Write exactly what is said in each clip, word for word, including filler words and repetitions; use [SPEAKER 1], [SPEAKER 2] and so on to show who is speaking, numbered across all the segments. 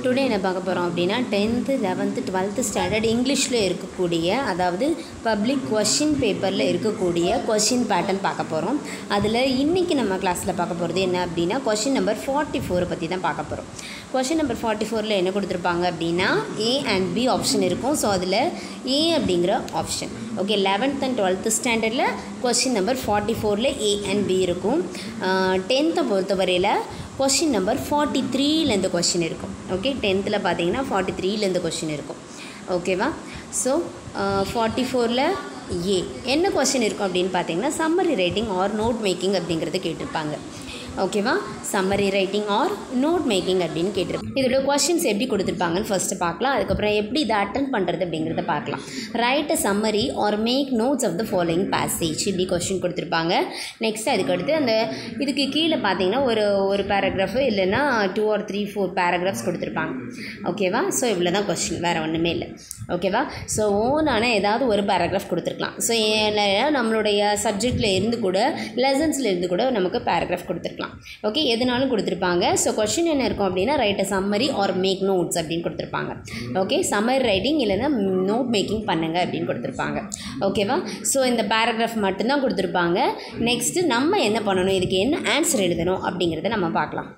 [SPEAKER 1] Today என்ன பார்க்க போகிறோம் அப்படின்னா டென்த்து லெவன்த்து டுவெல்த்து ஸ்டாண்டர்ட் இங்கிலீஷில் இருக்கக்கூடிய அதாவது பப்ளிக் கொஷின் பேப்பரில் இருக்கக்கூடிய கொஷின் பேட்டர்ன் பார்க்க போகிறோம். அதில் இன்றைக்கி நம்ம கிளாஸில் பார்க்க போகிறது என்ன அப்படின்னா கொஷின் நம்பர் ஃபார்ட்டி ஃபோரை பற்றி தான் பார்க்க போகிறோம். கொஷின் நம்பர் ஃபார்ட்டி ஃபோரில் என்ன கொடுத்துருப்பாங்க அப்படின்னா ஏ அண்ட் பி ஆப்ஷன் இருக்கும். ஸோ அதில் ஏ அப்படிங்கிற option okay. Eleventh and twelfth ஸ்டாண்டர்டில் கொஷின் நம்பர் ஃபார்ட்டி ஃபோரில் ஏ அண்ட் பி இருக்கும். டென்த்தை பொறுத்தவரையில் கொஷின் நம்பர் ஃபார்ட்டி த்ரீலேருந்து கொஷின் இருக்கும். ஓகே, டென்த்தில் பார்த்தீங்கன்னா ஃபார்ட்டி த்ரீலேருந்து கொஷின் இருக்கும். ஓகேவா? ஸோ ஃபார்ட்டி ஃபோரில் ஏ என்ன கொஷின் இருக்கும் அப்படின்னு பார்த்தீங்கன்னா summary writing or note making அப்படிங்கிறது கேட்டிருப்பாங்க. ஓகேவா? Summary writing or note making அப்படின்னு கேட்டிருப்பாங்க. இதோட கொஷின்ஸ் எப்படி கொடுத்துருப்பாங்கன்னு ஃபஸ்ட்டு பார்க்கலாம். அதுக்கப்புறம் எப்படி இதை அட்டன் பண்ணுறது அப்படிங்கிறத பார்க்கலாம். Write a summary or make notes of the following passage இப்படி கொஷின் கொடுத்துருப்பாங்க. நெக்ஸ்ட் அதுக்கடுத்து அந்த இதுக்கு கீழே பார்த்தீங்கன்னா ஒரு ஒரு பேராகிராஃபு இல்லைன்னா two or three four paragraphs கொடுத்துருப்பாங்க. ஓகேவா? ஸோ இவ்வளோ தான் கொஷின், வேறு ஒன்றுமே இல்லை. ஓகேவா? ஸோ ஓனான ஏதாவது ஒரு பேராகிராஃப் கொடுத்துருக்கலாம். ஸோ நம்மளுடைய சப்ஜெக்டில் இருந்து கூட லெசன்ஸில் இருந்து கூட நமக்கு பேராகிராஃப் கொடுத்துருக்கலாம். ஓகே, எதுனாலும் கொடுத்துருப்பாங்க. ஸோ கொஷின் என்ன இருக்கும் அப்படின்னா write a summary or make notes அப்படின்னு கொடுத்துருப்பாங்க. ஓகே, சம்மரி ரைட்டிங் இல்லைன்னா நோட் மேக்கிங் பண்ணுங்க அப்படின்னு கொடுத்துருப்பாங்க. ஓகேவா? ஸோ இந்த பேராகிராஃப் மட்டும்தான் கொடுத்துருப்பாங்க. நெக்ஸ்ட்டு நம்ம என்ன பண்ணணும், இதுக்கு என்ன ஆன்சர் எழுதணும் அப்படிங்கிறத நம்ம பார்க்கலாம்.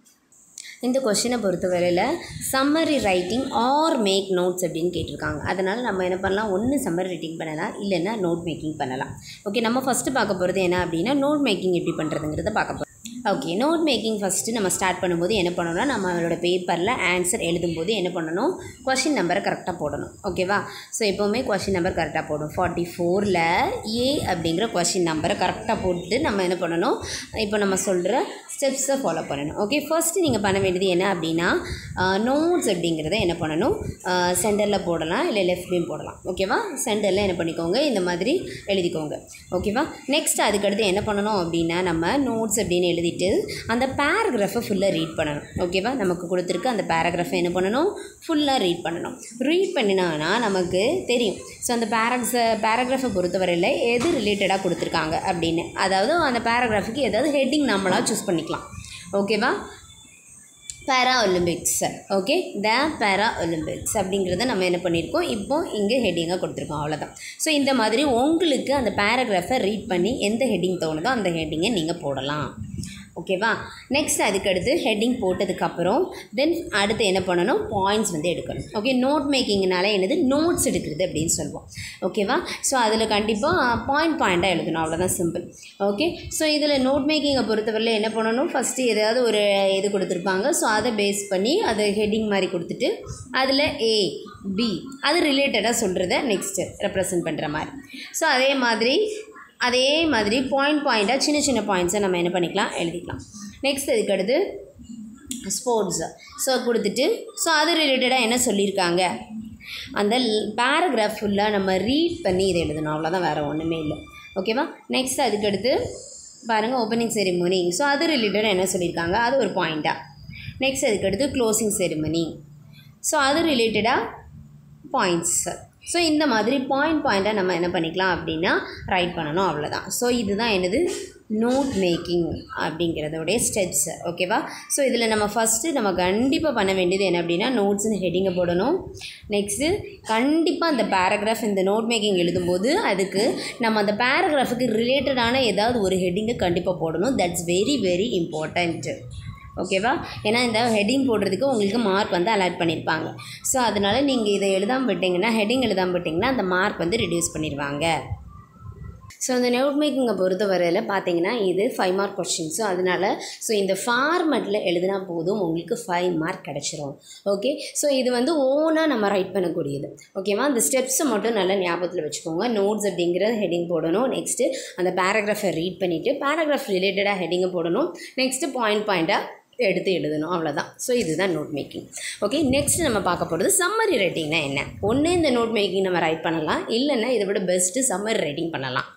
[SPEAKER 1] இந்த கொஷினை பொறுத்தவரையில் summary writing or make notes அப்படின்னு கேட்டிருக்காங்க. அதனால் நம்ம என்ன பண்ணலாம், ஒன்று சம்மரி ரைட்டிங் பண்ணலாம் இல்லைன்னா நோட் மேக்கிங் பண்ணலாம். ஓகே, நம்ம ஃபஸ்ட்டு பார்க்க போகிறது என்ன அப்படின்னா நோட் மேக்கிங் எப்படி பண்ணுறதுங்கிறத பார்க்க போகிறோம். ஓகே, நோட் மேக்கிங் ஃபஸ்ட்டு நம்ம ஸ்டார்ட் பண்ணும்போது என்ன பண்ணணும்னா நம்மளோட பேப்பரில் ஆன்சர் எழுதும்போது என்ன பண்ணணும், கொஷின் நம்பரை கரெக்டாக போடணும். ஓகேவா? ஸோ எப்போவுமே கொஷின் நம்பர் கரெக்டாக போடணும். ஃபார்ட்டி ஃபோரில் ஏ அப்படிங்கிற கொஷின் நம்பரை கரெக்டாக போட்டு நம்ம என்ன பண்ணணும், இப்போ நம்ம சொல்கிற ஸ்டெப்ஸை ஃபாலோ பண்ணணும். ஓகே, ஃபஸ்ட்டு நீங்கள் பண்ண வேண்டியது என்ன அப்படின்னா நோட்ஸ் அப்படிங்கிறத என்ன பண்ணணும், சென்டரில் போடலாம் இல்லை லெஃப்ட்லேயும் போடலாம். ஓகேவா? சென்டரில் என்ன பண்ணிக்கோங்க, இந்த மாதிரி எழுதிக்கோங்க. ஓகேவா? நெக்ஸ்ட் அதுக்கடுத்து என்ன பண்ணணும் அப்படின்னா நம்ம நோட்ஸ் அப்படின்னு எழுதிட்டு அந்த பேராகிராஃபை ஃபுல்லாக ரீட் பண்ணணும். ஓகேவா? நமக்கு கொடுத்துருக்கு அந்த பேராகிராஃபை என்ன பண்ணணும், ஃபுல்லாக ரீட் பண்ணணும். ரீட் பண்ணினான்னா நமக்கு தெரியும். ஸோ அந்த பேராக்ஸை பேராகிராஃபை பொறுத்தவரையில் எது ரிலேட்டடாக கொடுத்துருக்காங்க அப்படின்னு, அதாவது அந்த பேராகிராஃபுக்கு ஏதாவது ஹெட்டிங் நம்மளாக சூஸ் பண்ணிக்கலாம். ஓகேவா? பேரா ஒலிம்பிக்ஸ். ஓகே, த பேரா ஒலிம்பிக்ஸ் அப்படிங்கிறத நம்ம என்ன பண்ணியிருக்கோம், இப்போ இங்கே ஹெட்டிங்காக கொடுத்துருக்கோம். அவ்வளோதான். ஸோ இந்த மாதிரி உங்களுக்கு அந்த பேராகிராஃபை ரீட் பண்ணி எந்த ஹெட்டிங் தோணுதோ அந்த ஹெட்டிங்கை நீங்கள் போடலாம். ஓகேவா? நெக்ஸ்ட் அதுக்கடுத்து ஹெட்டிங் போட்டதுக்கப்புறம் தென் அடுத்து என்ன பண்ணணும், பாயிண்ட்ஸ் வந்து எடுக்கணும். ஓகே, நோட் மேக்கிங்னால என்னது, நோட்ஸ் எடுக்கிறது அப்படின்னு சொல்லுவோம். ஓகேவா? ஸோ அதில் கண்டிப்பாக பாயிண்ட் பாயிண்ட்டாக எழுதணும். அவ்வளோதான், சிம்பிள். ஓகே, ஸோ இதில் நோட் மேக்கிங்கை பொறுத்தவரையில் என்ன பண்ணணும், ஃபஸ்ட்டு ஏதாவது ஒரு இது கொடுத்துருப்பாங்க. ஸோ அதை பேஸ் பண்ணி அதை ஹெட்டிங் மாதிரி கொடுத்துட்டு அதில் ஏ பி அது ரிலேட்டடாக சொல்கிறத நெக்ஸ்ட்டு ரெப்ரசன்ட் பண்ணுற மாதிரி. ஸோ அதே மாதிரி அதே மாதிரி பாயிண்ட் பாயிண்ட்டாக சின்ன சின்ன பாயிண்ட்ஸை நம்ம என்ன பண்ணிக்கலாம், எழுதிக்கலாம். நெக்ஸ்ட் இதுக்கடுத்து ஸ்போர்ட்ஸ் ஸோ கொடுத்துட்டு ஸோ அது ரிலேட்டடாக என்ன சொல்லியிருக்காங்க அந்த பேராகிராஃப் ஃபுல்லாக நம்ம ரீட் பண்ணி இதை எழுதணும். அவ்வளோதான், வேறு ஒன்றுமே இல்லை. ஓகேவா? நெக்ஸ்ட் அதுக்கடுத்து பாருங்கள் ஓப்பனிங் செரிமனி. ஸோ அது ரிலேட்டடாக என்ன சொல்லியிருக்காங்க அது ஒரு பாயிண்ட்டாக. நெக்ஸ்ட் அதுக்கடுத்து க்ளோசிங் செரிமனி. ஸோ அது ரிலேட்டடாக பாயிண்ட்ஸ். ஸோ இந்த மாதிரி பாயிண்ட் பாயிண்ட்டாக நம்ம என்ன பண்ணிக்கலாம் அப்படின்னா ரைட் பண்ணணும். அவ்வளோதான். ஸோ இதுதான் என்னது, நோட் மேக்கிங் அப்படிங்கிறதோடைய ஸ்டெப்ஸ். ஓகேவா? ஸோ இதில் நம்ம ஃபஸ்ட்டு நம்ம கண்டிப்பாக பண்ண வேண்டியது என்ன அப்படின்னா நோட்ஸ்னு ஹெட்டிங்கை போடணும். நெக்ஸ்ட்டு கண்டிப்பாக அந்த பேராகிராஃப் இந்த நோட் மேக்கிங் எழுதும்போது அதுக்கு நம்ம அந்த பேராகிராஃபுக்கு ரிலேட்டடான ஏதாவது ஒரு ஹெட்டிங்கை கண்டிப்பாக போடணும். That's very very important. ஓகேவா? ஏன்னா இந்த ஹெட்டிங் போடுறதுக்கு உங்களுக்கு மார்க் வந்து அலாட் பண்ணியிருப்பாங்க. ஸோ அதனால் நீங்கள் இதை எழுதாமல் விட்டிங்கன்னா ஹெட்டிங் எழுதாமல் விட்டிங்கன்னா அந்த மார்க் வந்து ரிடியூஸ் பண்ணிடுவாங்க. ஸோ இந்த நோட் மேக்கிங்கை பொறுத்த வரையில் பார்த்தீங்கன்னா இது ஃபைவ் மார்க் கொஸ்டின். ஸோ அதனால் ஸோ இந்த ஃபார்மெட்டில் எழுதினா போதும் உங்களுக்கு ஃபைவ் மார்க் கிடச்சிரும். ஓகே, ஸோ இது வந்து ஓனாக நம்ம ரைட் பண்ணக்கூடியது. ஓகேவா? அந்த ஸ்டெப்ஸை மட்டும் நல்லா ஞாபகத்தில் வச்சுக்கோங்க. நோட்ஸ் அப்படிங்கிற ஹெட்டிங் போடணும். நெக்ஸ்ட்டு அந்த பேராகிராஃபை ரீட் பண்ணிவிட்டு பேராகிராஃப் ரிலேட்டடாக ஹெட்டிங்கை போடணும். நெக்ஸ்ட்டு பாயிண்ட் பாயிண்ட்டாக எடுத்து எழுதணும். அவ்வளோதான். ஸோ இதுதான் நோட் மேக்கிங். ஓகே, நெக்ஸ்ட் நம்ம பார்க்க போகிறது சம்மரி ரைட்டிங்னா என்ன. ஒன்று இந்த நோட் மேக்கிங் நம்ம ரைட் பண்ணலாம், இல்லைன்னா இதை விட பெஸ்ட்டு சம்மரி ரைட்டிங் பண்ணலாம்.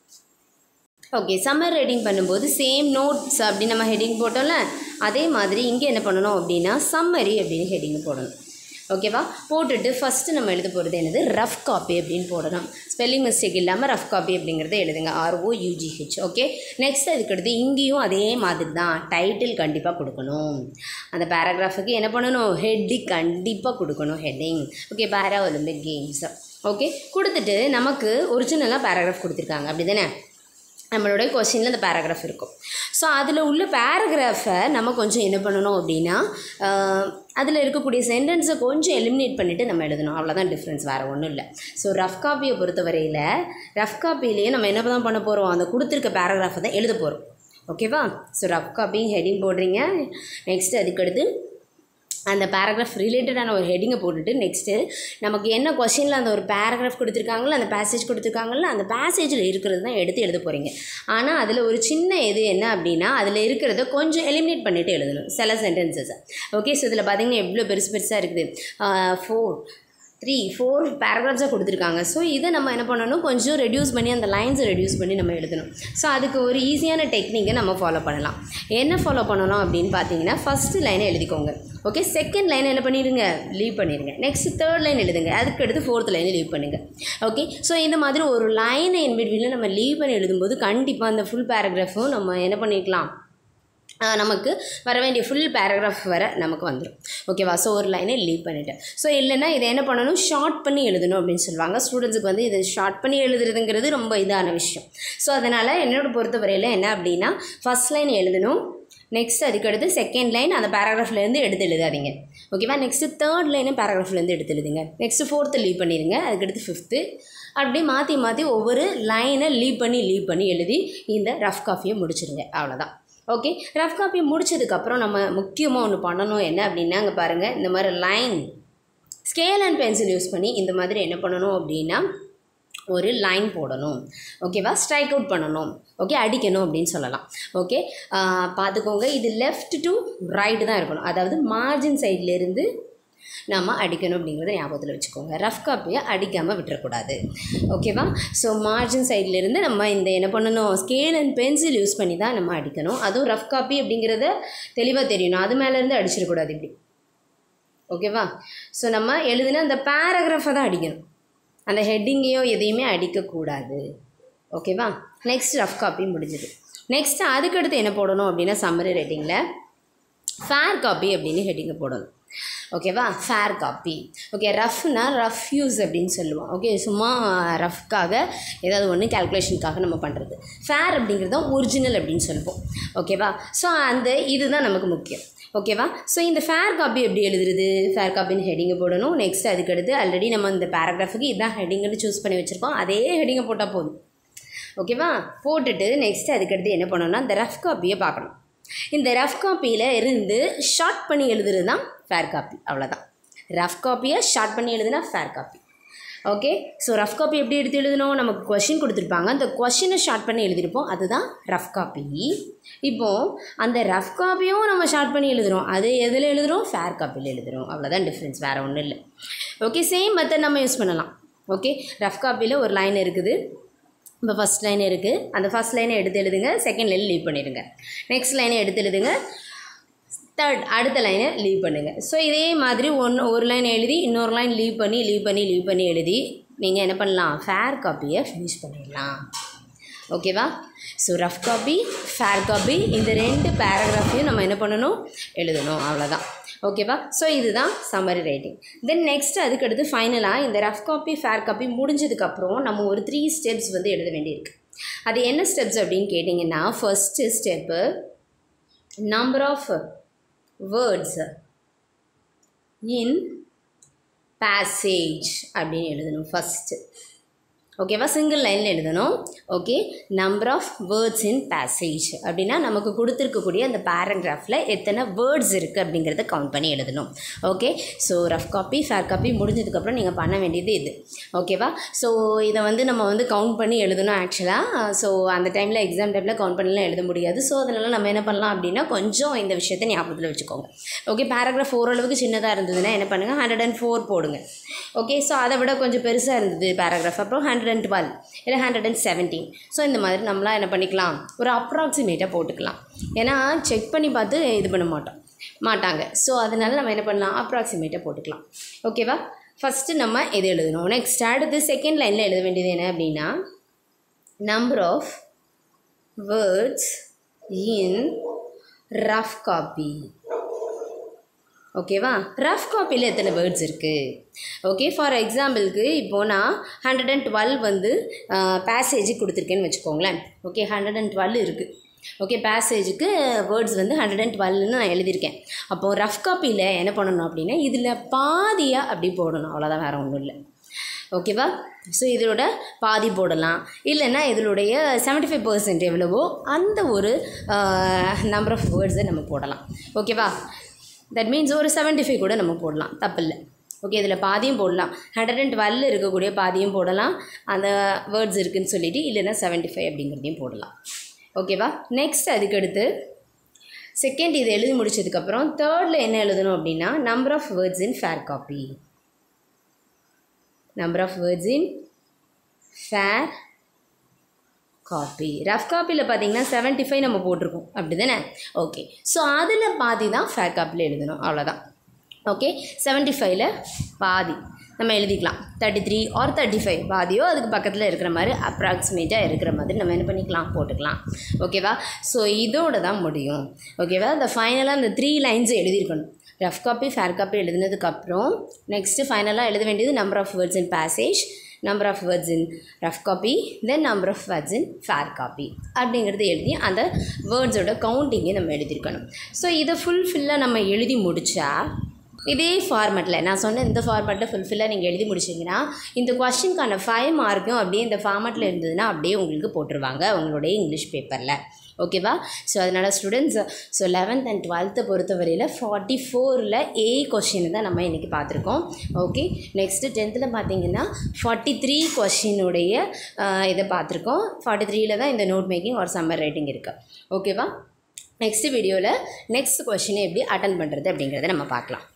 [SPEAKER 1] ஓகே, சம்மரி ரைட்டிங் பண்ணும்போது சேம் நோட்ஸ் அப்படின்னு நம்ம ஹெட்டிங் போட்டோம்ல, அதே மாதிரி இங்கே என்ன பண்ணணும் அப்படின்னா சம்மரி அப்படின்னு ஹெட்டிங் போடணும். ஓகேவா? போட்டுட்டு ஃபஸ்ட்டு நம்ம எழுத போகிறது என்னது, ரஃப் காப்பி அப்படின்னு போடணும். ஸ்பெல்லிங் மிஸ்டேக் இல்லாமல் ரஃப் காப்பி அப்படிங்கிறத எழுதுங்க, ஆர்ஓயூஜிஹெச். ஓகே, நெக்ஸ்ட் அதுக்கடுத்து இங்கேயும் அதே மாதிரி தான் டைட்டில் கண்டிப்பாக கொடுக்கணும். அந்த பேராகிராஃபுக்கு என்ன பண்ணணும், ஹெட்டிங் கண்டிப்பாக கொடுக்கணும், heading. Okay, para Olympic games. Okay, கொடுத்துட்டு நமக்கு ஒரிஜினலாக பேராகிராஃப் கொடுத்துருக்காங்க அப்படி தானே, நம்மளுடைய கொஸ்டினில் அந்த பேராகிராஃப் இருக்கும். ஸோ அதில் உள்ள பேராகிராஃபை நம்ம கொஞ்சம் என்ன பண்ணணும் அப்படின்னா, அதில் இருக்கக்கூடிய சென்டென்ஸை கொஞ்சம் எலிமினேட் பண்ணிவிட்டு நம்ம எழுதணும், அவ்வளோதான் டிஃப்ரென்ஸ், வேறு ஒன்றும் இல்லை. ஸோ ரஃப் காப்பியை பொறுத்தவரையில் ரஃப் காப்பிலேயே நம்ம என்ன தான் பண்ண போகிறோம், அந்த கொடுத்துருக்க பேராகிராஃபை தான் எழுத போகிறோம். ஓகேவா? ஸோ ரஃப் காப்பி ஹெட்டிங் போடுறீங்க. நெக்ஸ்ட்டு அதுக்கடுத்து அந்த பேராகிராஃப் ரிலேட்டடான ஒரு ஹெட்டிங்கை போட்டுட்டு நெக்ஸ்ட்டு நமக்கு என்ன கொஸ்டினில் அந்த ஒரு பேராகிராஃப் கொடுத்துருக்காங்களோ, அந்த பேசேஜ் கொடுத்துருக்காங்களோ, அந்த பேசேஜில் இருக்கிறது தான் எடுத்து எழுத போகிறீங்க. ஆனால் அதில் ஒரு சின்ன இது என்ன அப்படின்னா, அதில் இருக்கிறத கொஞ்சம் எலிமினேட் பண்ணிவிட்டு எழுதணும் சில சென்டென்சஸ். ஓகே, ஸோ இதில் பார்த்திங்கன்னா எவ்வளோ பெருசு பெருசாக இருக்குது, ஃபோர் த்ரீ ஃபோர் பேராகிராஃப்ஸாக கொடுத்துருக்காங்க. ஸோ இதை நம்ம என்ன பண்ணணும், கொஞ்சம் ரெடியூஸ் பண்ணி அந்த லைன்ஸை ரெடியூஸ் பண்ணி நம்ம எழுதணும். ஸோ அதுக்கு ஒரு ஈஸியான டெக்னிக்கை நம்ம ஃபாலோ பண்ணலாம். என்ன ஃபாலோ பண்ணணும் அப்படின்னு பார்த்தீங்கன்னா, ஃபஸ்ட்டு லைனை எழுதிக்கோங்க. ஓகே, செகண்ட் லைனை என்ன பண்ணிடுங்க, லீவ் பண்ணிடுங்க. நெக்ஸ்ட் தேர்ட் லைன் எழுதுங்க, அதுக்கு அடுத்து ஃபோர்த் லைனை லீவ் பண்ணுங்கள். ஓகே, ஸோ இந்த மாதிரி ஒரு லைனை இன் பிட்வீனில் நம்ம லீவ் பண்ணி எழுதும்போது கண்டிப்பாக அந்த ஃபுல் பேராகிராஃபும் நம்ம என்ன பண்ணிக்கலாம், நமக்கு வர வேண்டிய ஃபுல் பேராகிராஃப் வர நமக்கு வந்துடும். ஓகேவா? ஸோ ஒரு லைனை லீவ் பண்ணிவிட்டு, ஸோ இல்லைன்னா இதை என்ன பண்ணணும், ஷார்ட் பண்ணி எழுதணும் அப்படின்னு சொல்லுவாங்க. ஸ்டூடெண்ட்ஸுக்கு வந்து இதை ஷார்ட் பண்ணி எழுதுறதுங்கிறது ரொம்ப இதான விஷயம். ஸோ அதனால் என்னோட பொறுத்தவரையில் என்ன அப்படின்னா, ஃபஸ்ட் லைன் எழுதணும், நெக்ஸ்ட் அதுக்கடுத்து செகண்ட் லைன் அந்த பேராகிராஃப்லேருந்து எடுத்து எழுதாதீங்க. ஓகேவா? நெக்ஸ்ட்டு தேர்ட் லைனும் பேராகிராஃப்லேருந்து எடுத்து எழுதுங்க. நெக்ஸ்ட்டு ஃபோர்த்து லீவ் பண்ணிடுங்க, அதுக்கடுத்து ஃபிஃப்த்து, அப்படியே மாற்றி மாற்றி ஒவ்வொரு லைனை லீவ் பண்ணி லீவ் பண்ணி எழுதி இந்த ரஃப் காப்பியை முடிச்சிடுங்க, அவ்வளோதான். ஓகே, ரஃப் காப்பியை முடிச்சதுக்கப்புறம் நம்ம முக்கியமாக ஒன்று பண்ணணும். என்ன அப்படின்னா, அங்கே பாருங்கள், இந்த மாதிரி line scale and pencil use பண்ணி இந்த மாதிரி என்ன பண்ணணும் அப்படின்னா, ஒரு லைன் போடணும். ஓகேவா? ஸ்ட்ரைக் அவுட் பண்ணணும். ஓகே, அடிக்கணும் அப்படின்னு சொல்லலாம். ஓகே, பார்த்துக்கோங்க, இது லெஃப்ட் டு ரைட்டு தான் இருக்கணும், அதாவது மார்ஜின் சைட்லேருந்து நம்ம அடிக்கணும் அப்படிங்கிறத ஞாபகத்தில் வச்சுக்கோங்க. ரஃப் காப்பியை அடிக்காமல் விட்டுறக்கூடாது. ஓகேவா? ஸோ மார்ஜின் சைட்லேருந்து நம்ம இந்த என்ன பண்ணணும், ஸ்கேல் அண்ட் பென்சில் யூஸ் பண்ணி தான் நம்ம அடிக்கணும். அதுவும் ரஃப் காப்பி அப்படிங்கிறத தெளிவாக தெரியணும், அது மேலேருந்து அடிச்சிடக்கூடாது இப்படி. ஓகேவா? ஸோ நம்ம எழுதுனா அந்த பேராகிராஃபை தான் அடிக்கணும், அந்த ஹெட்டிங்கையோ எதையுமே அடிக்கக்கூடாது. ஓகேவா? நெக்ஸ்ட் ரஃப் காப்பி முடிஞ்சது. நெக்ஸ்ட்டு அதுக்கடுத்து என்ன போடணும் அப்படின்னா, சம்மரி ரைட்டிங்கில் ஃபேர் காப்பி அப்படின்னு ஹெட்டிங்கை போடணும். ஓகேவா? Fair copy. ஓகே, ரஃப்னா ரஃப் யூஸ் அப்படின்னு சொல்லுவோம். ஓகே, சும்மா ரஃப்காக ஏதாவது ஒன்று கேல்குலேஷனுக்காக நம்ம பண்ணுறது. ஃபேர் அப்படிங்கிறது தான் ஒரிஜினல் அப்படின்னு சொல்லுவோம். ஓகேவா? ஸோ அந்த இதுதான் நமக்கு முக்கியம். ஓகேவா? ஸோ இந்த ஃபேர் காப்பி எப்படி எழுதுறது, ஃபேர் காப்பின்னு ஹெட்டிங்கை போடணும். நெக்ஸ்ட் அதுக்கடுத்து ஆல்ரெடி நம்ம இந்த பேராகிராஃபுக்கு இதுதான் ஹெட்டிங்னு சூஸ் பண்ணி வச்சுருக்கோம், அதே ஹெட்டிங்கை போட்டால் போதும். ஓகேவா? போட்டுட்டு நெக்ஸ்ட் அதுக்கடுத்து என்ன பண்ணணும்னா, இந்த ரஃப் காப்பியை பார்க்கணும். இந்த ரஃப் காப்பியில் இருந்து ஷார்ட் பண்ணி எழுதுறது தான் ஃபேர் காப்பி, அவ்வளோதான். ரஃப் காப்பியை ஷார்ட் பண்ணி எழுதுனா fair copy. Okay, so rough copy எப்படி எடுத்து எழுதணும், நமக்கு கொஷின் கொடுத்துருப்பாங்க, அந்த கொஷினை ஷார்ட் பண்ணி எழுதியிருப்போம், அதுதான் ரஃப் காப்பி. இப்போது அந்த ரஃப் காப்பியும் நம்ம ஷார்ட் பண்ணி எழுதுகிறோம், அது எதில் எழுதுகிறோம், ஃபேர் காப்பியில் எழுதுகிறோம், அவ்வளோதான் டிஃப்ரென்ஸ், வேறு ஒன்றும் இல்லை. ஓகே, சேம் மெத்தட் நம்ம யூஸ் பண்ணலாம். ஓகே, ரஃப் காப்பியில் ஒரு லைன் இருக்குது, இப்போ ஃபஸ்ட் லைன் இருக்குது, அந்த ஃபஸ்ட் லைனை எடுத்து எழுதுங்க, செகண்ட் லைன் லீவ் பண்ணிடுங்க. நெக்ஸ்ட் லைனை எடுத்து எழுதுங்க, தேர்ட் அடுத்த லைனை லீவ் பண்ணுங்கள். ஸோ இதே மாதிரி ஒன்று ஒரு லைன் எழுதி இன்னொரு லைன் லீவ் பண்ணி லீவ் பண்ணி லீவ் பண்ணி எழுதி நீங்கள் என்ன பண்ணலாம், ஃபேர் காப்பியை ஃபினிஷ் பண்ணிடலாம். ஓகேவா? So rough copy, fair copy, இந்த ரெண்டு பேராகிராஃபையும் நம்ம என்ன பண்ணணும், எழுதணும், அவ்வளோதான். ஓகேவா? ஸோ இதுதான் சம்மரி ரைட்டிங். தென் நெக்ஸ்ட் அதுக்கடுத்து ஃபைனலாக இந்த ரஃப் காப்பி ஃபேர் காப்பி முடிஞ்சதுக்கப்புறம் நம்ம ஒரு த்ரீ ஸ்டெப்ஸ் வந்து எழுத வேண்டியிருக்கு. அது என்ன ஸ்டெப்ஸ் அப்படின்னு கேட்டிங்கன்னா, first step number of words in passage அப்படின்னு எழுதணும் ஃபஸ்ட்டு. ஓகேவா? சிங்கிள் லைனில் எழுதணும். Okay, number of words in passage அப்படின்னா நமக்கு கொடுத்துருக்கக்கூடிய அந்த பேராகிராஃபில் எத்தனை வேர்ட்ஸ் இருக்குது அப்படிங்கிறத கவுண்ட் பண்ணி எழுதணும். Okay, so rough copy fair copy முடிஞ்சதுக்கப்புறம் நீங்கள் பண்ண வேண்டியது இது. ஓகேவா? ஸோ இதை வந்து நம்ம வந்து கவுண்ட் பண்ணி எழுதணும் ஆக்சுவலாக. ஸோ அந்த டைமில் எக்ஸாம் டைமில் கவுண்ட் பண்ணிலாம் எழுத முடியாது. ஸோ அதனால் நம்ம என்ன பண்ணலாம் அப்படின்னா, கொஞ்சம் இந்த விஷயத்தை ஞாபகத்தில் வச்சுக்கோங்க. ஓகே, பேராகிராஃப் ஓரளவுக்கு சின்னதாக இருந்ததுன்னா என்ன பண்ணுங்கள், ஹண்ட்ரட் அண்ட் ஃபோர் போடுங்க. ஓகே, ஸோ அதை விட கொஞ்சம் பெருசாக இருந்தது பேராகிராஃப், அப்புறம் ஹண்ட்ரட் அண்ட் டுவெல் இல்லை ஹண்ட்ரட் அண்ட் செவன்டீன். ஸோ இந்த மாதிரி நம்மளாம் என்ன பண்ணிக்கலாம், ஒரு அப்ராக்சிமேட்டாக போட்டுக்கலாம். ஏன்னா செக் பண்ணி பார்த்து இது பண்ண மாட்டோம். மாட்டாங்க. ஸோ அதனால் நம்ம என்ன பண்ணலாம், அப்ராக்சிமேட்டாக போட்டுக்கலாம். ஓகேவா? ஃபஸ்ட்டு நம்ம எது எழுதணும். நெக்ஸ்ட் அடுத்து செகண்ட் லைனில் எழுத வேண்டியது என்ன அப்படின்னா, number of words in rough copy. ஓகேவா? ரஃப் காப்பியில் எத்தனை வேர்ட்ஸ் இருக்குது? ஓகே, ஃபார் எக்ஸாம்பிளுக்கு இப்போது நான் ஹண்ட்ரட் அண்ட் டுவெல் வந்து பேசேஜுக்கு கொடுத்துருக்கேன்னு வச்சுக்கோங்களேன். ஓகே, ஹண்ட்ரட் அண்ட் டுவெல் இருக்குது. ஓகே, பேசேஜுக்கு வேர்ட்ஸ் வந்து ஹண்ட்ரட் அண்ட் டுவெல்னு நான் எழுதியிருக்கேன். அப்போது ரஃப் காப்பியில் என்ன பண்ணணும் அப்படின்னா, இதில் பாதியாக அப்படி போடணும். அவ்வளோதான், வேறு ஒன்றும் இல்லை. ஓகேவா? ஸோ இதோட பாதி போடலாம், இல்லைன்னா இதனுடைய செவன்ட்டி ஃபைவ் பர்சன்ட் எவ்வளவோ அந்த ஒரு நம்பர் ஆஃப் வேர்ட்ஸை நம்ம போடலாம். ஓகேவா? தட் மீன்ஸ் ஒரு செவன்ட்டி ஃபைவ் கூட நம்ம போடலாம், தப்பில்லை. ஓகே, இதில் பாதியும் போடலாம், ஹண்ட்ரட் அண்ட் டுவெல் இருக்கக்கூடிய பாதியும் போடலாம், அந்த வேர்ட்ஸ் இருக்குதுன்னு சொல்லிவிட்டு, இல்லைன்னா செவன்ட்டி ஃபைவ் அப்படிங்கிறதையும் போடலாம். ஓகேவா? நெக்ஸ்ட் அதுக்கடுத்து செகண்ட் இது எழுதி முடிச்சதுக்கப்புறம் தேர்டில் என்ன எழுதணும் அப்படின்னா, number of words in fair copy. Number of words in fair copy. Rough காப்பியில் பார்த்தீங்கன்னா செவன்ட்டி ஃபைவ் நம்ம போட்டிருக்கோம், அப்படி தானே? ஓகே, ஸோ அதில் பாதி தான் ஃபேர் காப்பியில் எழுதணும், அவ்வளோதான். ஓகே, செவன்ட்டி ஃபைவ்ல பாதி நம்ம எழுதிக்கலாம், thirty three or thirty five பாதியோ அதுக்கு பக்கத்தில் இருக்கிற மாதிரி அப்ராக்சிமேட்டாக இருக்கிற மாதிரி நம்ம என்ன பண்ணிக்கலாம், போட்டுக்கலாம். ஓகேவா? ஸோ இதோட தான் முடியும். ஓகேவா? இந்த ஃபைனலாக இந்த த்ரீ லைன்ஸ் எழுதியிருக்கணும். ரஃப் காப்பி ஃபேர் காப்பி எழுதினதுக்கப்புறம் நெக்ஸ்ட்டு ஃபைனலாக எழுத வேண்டியது number of words in passage, number of words in rough copy, then number of words in fair copy அப்படிங்கிறது எழுதி அந்த வேர்ட்ஸோட கவுண்டிங்கை நம்ம எழுதியிருக்கணும். ஸோ இதை ஃபுல்ஃபில்லாக நம்ம எழுதி முடித்தா இதே ஃபார்மெட்டில் நான் சொன்ன இந்த ஃபார்மெட்டில் ஃபுல்ஃபில்லாக நீங்கள் எழுதி முடிச்சிங்கன்னா இந்த கொஸ்டினுக்கான ஃபைவ் மார்க்கும் அப்படியே இந்த ஃபார்மெட்டில் இருந்ததுன்னா அப்படியே உங்களுக்கு போட்டுருவாங்க உங்களுடைய இங்கிலீஷ் பேப்பரில். ஓகேவா? ஸோ அதனால் ஸ்டூடெண்ட்ஸ், ஸோ லெவன்த் அண்ட் டுவெல்த்தை பொறுத்தவரையில் ஃபார்ட்டி ஃபோரில் ஏ கொஷின் தான் நம்ம இன்றைக்கி பார்த்துருக்கோம். ஓகே, நெக்ஸ்ட்டு டென்த்தில் பார்த்தீங்கன்னா ஃபார்ட்டி த்ரீ கொஷினுடைய இதை பார்த்துருக்கோம். ஃபார்ட்டி த்ரீயில் தான் இந்த நோட் மேக்கிங் ஒரு சம்மர் ரைட்டிங் இருக்குது. ஓகேவா? நெக்ஸ்ட் வீடியோவில் நெக்ஸ்ட் கொஷினை எப்படி அட்டன் பண்ணுறது அப்படிங்கிறத நம்ம பார்க்கலாம்.